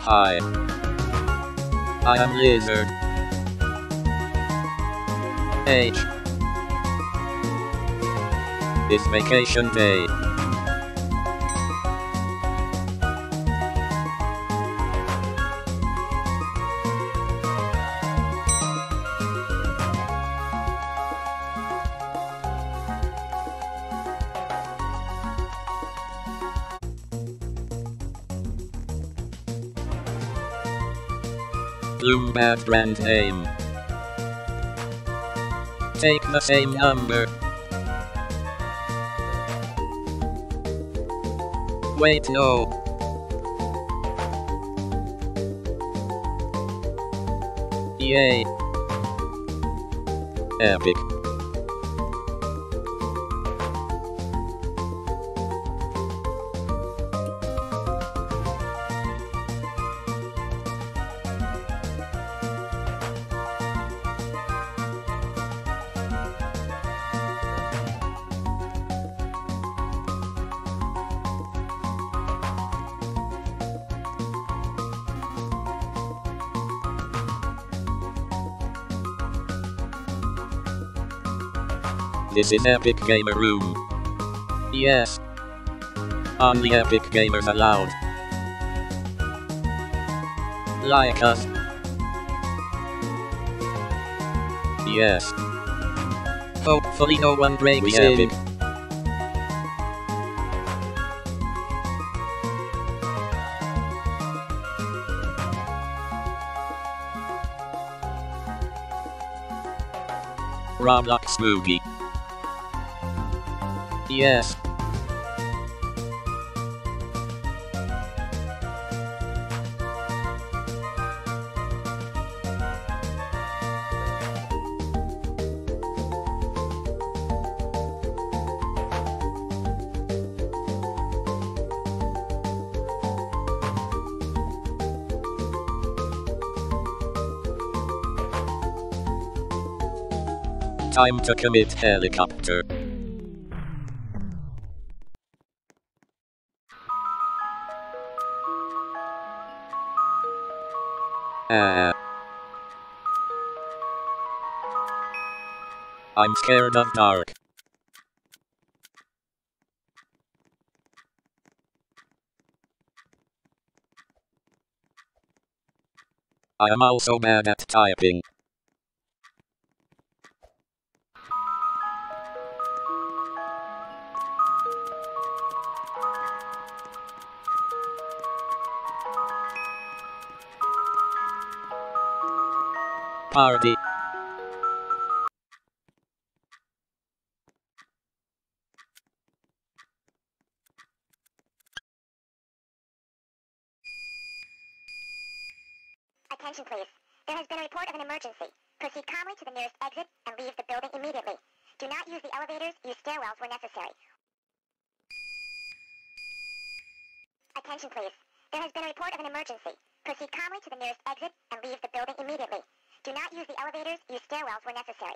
I am lizard. H is vacation day. Bloom bad brand name. Take the same number. Wait, no. Yay. Epic. This is Epic Gamer Room. Yes. Only Epic Gamers allowed. Like us. Yes. Hopefully no one breaks in. Roblox Spooky. Yes. Time to commit helicopter. I'm scared of dark. I am also bad at typing. Party. Attention please. There has been a report of an emergency. Proceed calmly to the nearest exit and leave the building immediately. Do not use the elevators, use stairwells where necessary. Attention please. There has been a report of an emergency. Proceed calmly to the nearest exit and leave the building immediately. Do not use the elevators, use stairwells where necessary.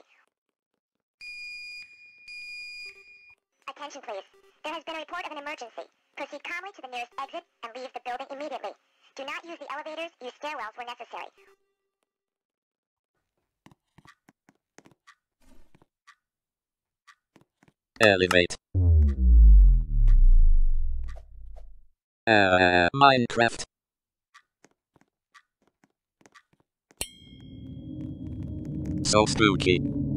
Attention please. There has been a report of an emergency. Proceed calmly to the nearest exit and leave the building immediately. Do not use the elevators, use stairwells where necessary. Elevate. Minecraft. So spooky.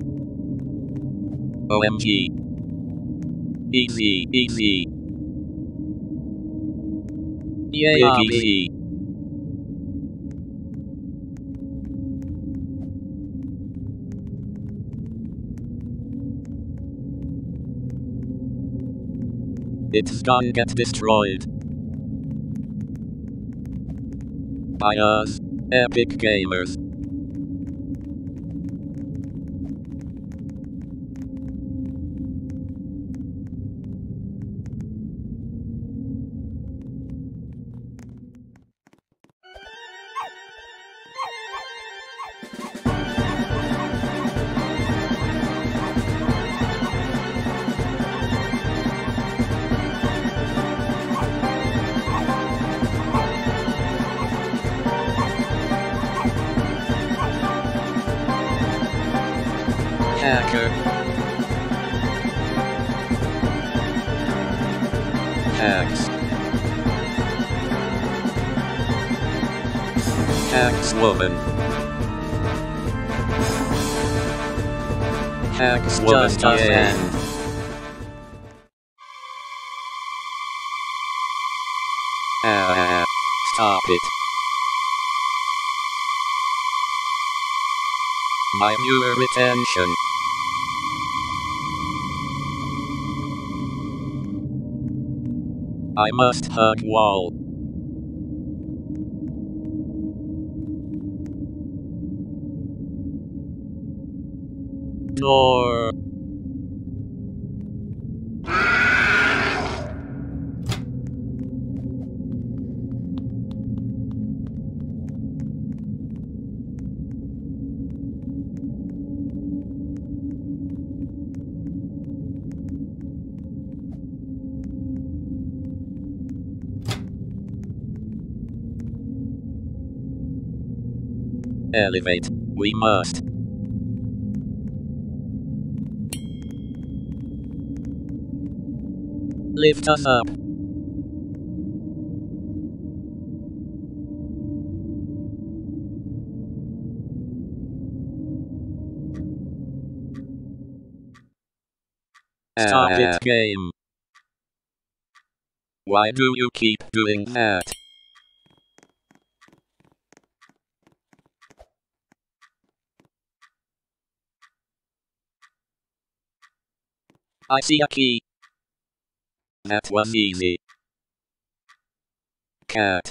OMG. Easy, easy. Yay, easy. It's gonna get destroyed. By us, Epic Gamers. hacker. Hacks. Hacks woman. Hacks woman. Just a friend. Stop it. My viewer retention. I must hug wall. Door. Elevate. We must. Lift us up. Stop it, game. Why do you keep doing that? I see a key. That was easy. Cat.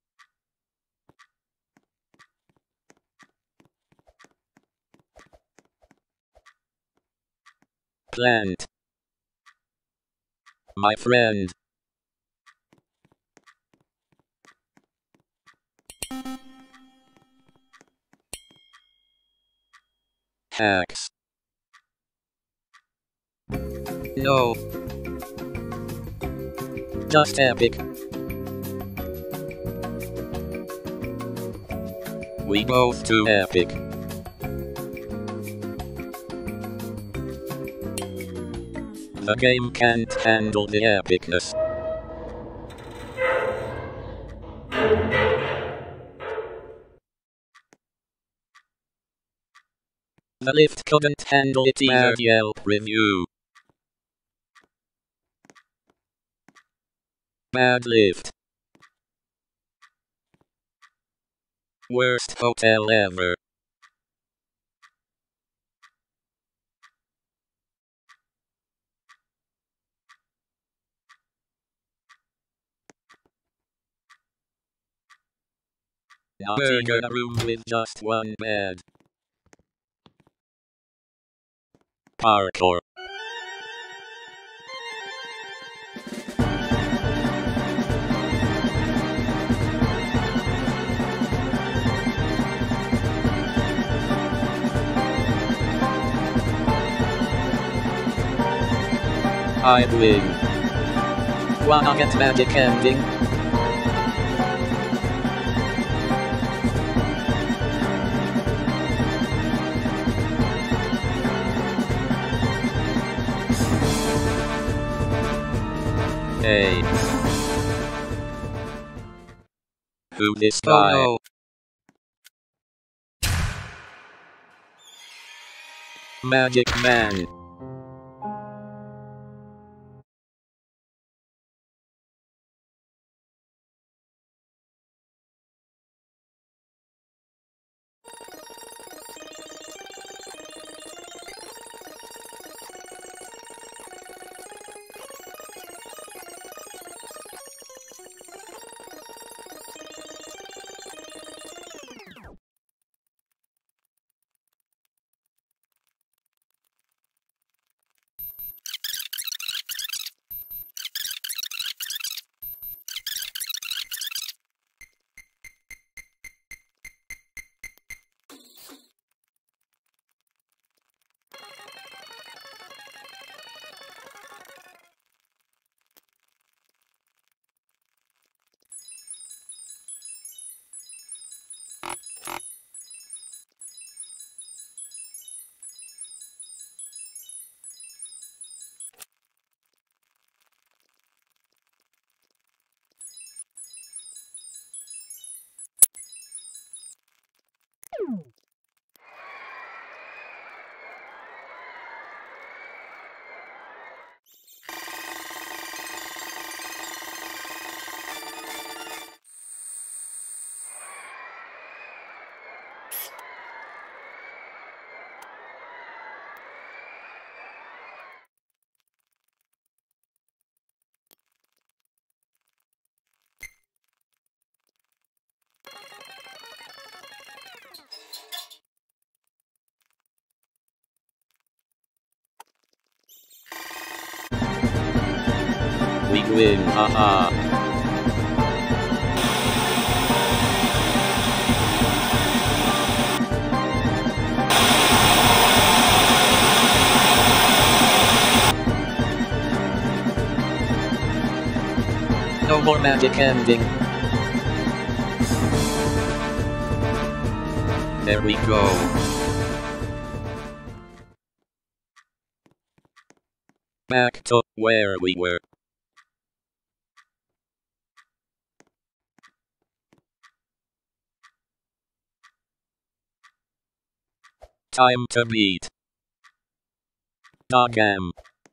Plant. My friend. Hacks. No. Just epic. We both too epic. The game can't handle the epicness. The lift couldn't handle it either. Bad Yelp review. Bad lift. Worst hotel ever. Not even a room with just one bed. Parkour. I win. Wanna get magic ending? Hey. Who this guy? Oh no. Magic Man. win, haha. No more magic ending. There we go. Back to where we were. Time to beat Dogam.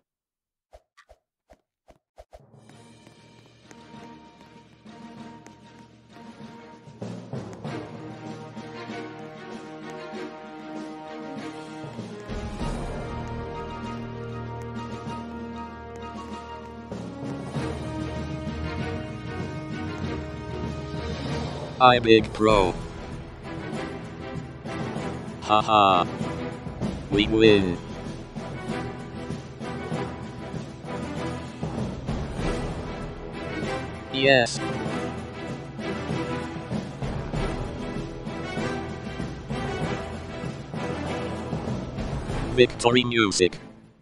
I big pro. Haha. We win. Yes. Victory music.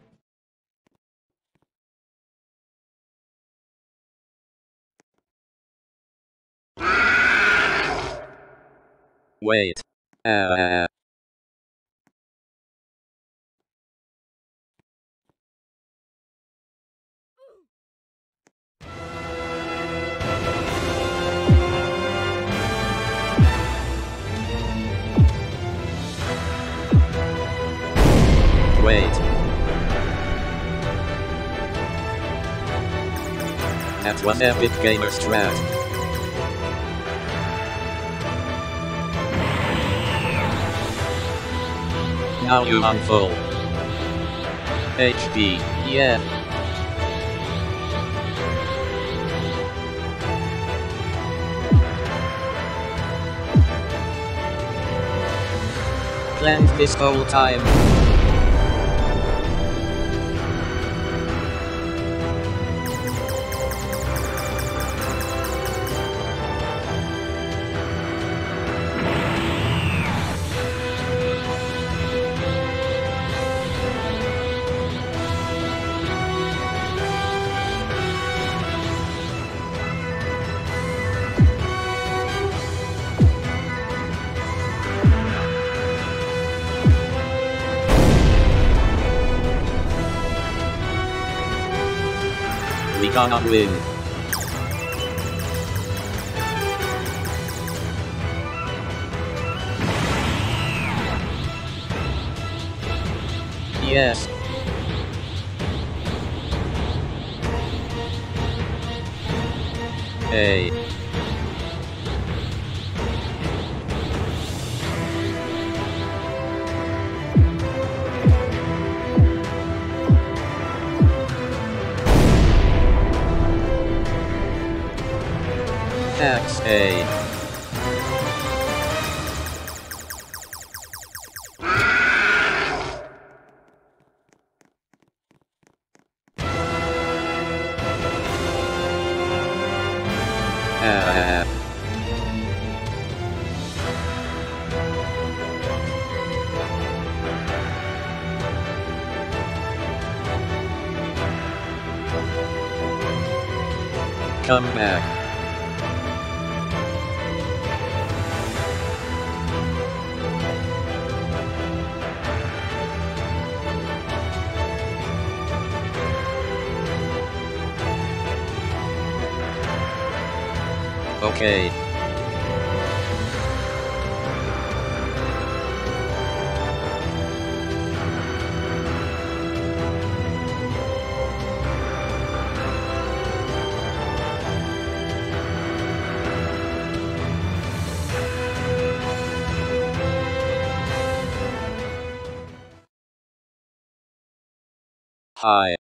Wait. Wait. That was epic gamer strat. Now you on full HP, yeah. Planned this whole time. We gonna win. Yes. Hey. XA. Come back. Okay. Hi.